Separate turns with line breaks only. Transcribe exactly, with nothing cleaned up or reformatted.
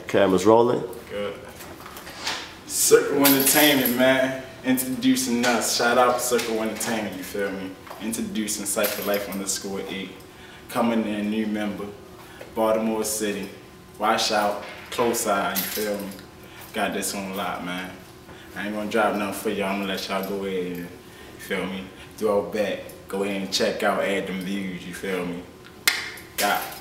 Cameras rolling.
Good. Circle Entertainment, man. Introducing us. Shout out to Circle Entertainment, you feel me? Introducing CypherLife underscore eight. Coming in, new member. Baltimore City. Watch out. Close eye, you feel me? Got this on lock, man. I ain't gonna drop nothing for y'all. I'm gonna let y'all go ahead and, you feel me? Throw it back. Go ahead and check out, add them views, you feel me? Got